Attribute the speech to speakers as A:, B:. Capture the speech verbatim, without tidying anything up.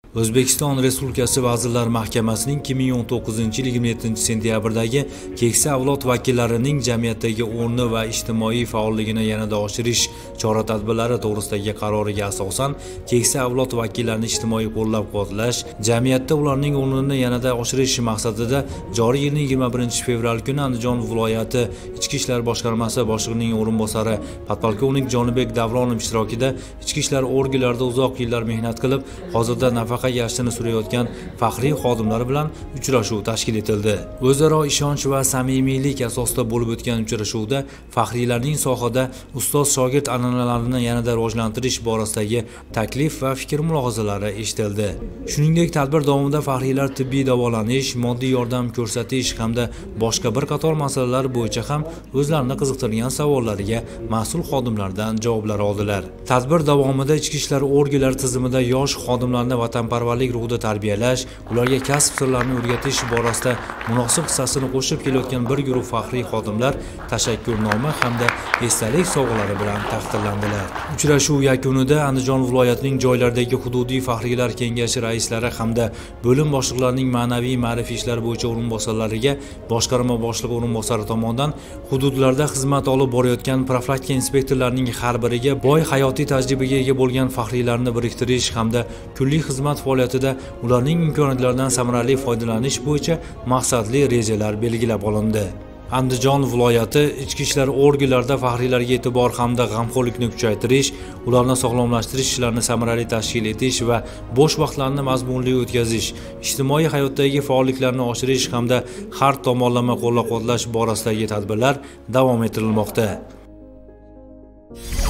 A: O'zbekiston Respublikasi Vazirlar Mahkamasining ikki ming o'n to'qqizinchi yil yigirma yettinchi sentyabrdagi keksa avlod vakillarining jamiyatdagi o'rni va ijtimoiy faolligini yanada oshirish chora-tadbirlari to'g'risidagi qaroriga asosan keksa avlod vakillarini ijtimoiy qo'llab-quvvatlash, jamiyatda ularning o'rnini yanada oshirish maqsadida joriy yilning yigirma birinchi fevral kuni Andijon viloyati Ichki ishlar boshqarmasi boshlig'ining o'rinbosari podpolkovnik Jonibek Davronov ishtirokida ichki ishlar organlarida uzoq yillar mehnat qilib, hozirda nafaqa yashini surayotgan faxriy xodimlar bilan uchrashuv tashkil etildi. O'zaro ishonch va samimiylik asosida bo'lib o'tgan uchrashuvda faxriylarning sohada ustoz-shogird an'analarini yanada rivojlantirish borasidagi taklif va fikr-mulohazalari eshitildi. Shuningdek, tadbir davomida faxriylar tibbiy davolanish, moddiy yordam ko'rsatish hamda boshqa bir qator masalalar bo'yicha ham o'zlarini qiziqtirgan savollariga mas'ul xodimlardan javoblar oldilar. Tadbir davomida ichki ishlar organlari tizimida yosh xodimlarni vatanparvarlik ruhida tarbiyalash, ularga kasb sirlarini o'rgatish borasida munosib hissasini qo'shib kelayotgan bir guruh faxriy xodimlar tashakkurnoma hamda esdalik sovg'alari bilan taqdirlandilar. Uchrashuv yakunida Andijon viloyatining joylardagi hududiy faxriylar kengashi raislari hamda bo'lim boshliqlarining ma'naviy ma'rifiy ishlar bo'yicha o'rinbosarlariga boshqarma boshlig'i o'rinbosari tomonidan hududlarda xizmat olib borayotgan profilaktika inspektorlarining har biriga boy hayotiy tajribaga ega bo'lgan faxriylarni biriktirish hamda kunlik xizmat faoliyatida ularning imkoniyatlaridan samarali foydalanish bo'yicha maqsadli rejalar belgilab olindi. Andijon viloyati ichki ishlar organlarida faxriylarga e'tibor hamda g'amxo'rlikni kuchaytirish, ularni sog'lomlashtirish ishlarini samarali tashkil etish va bo'sh vaqtlarni mazmunli o'tkazish, ijtimoiy hayotdagi faolliklarni oshirish hamda har tomonlama qo'llab-quvvatlash borasidagi tadbirlar davom ettirilmoqda.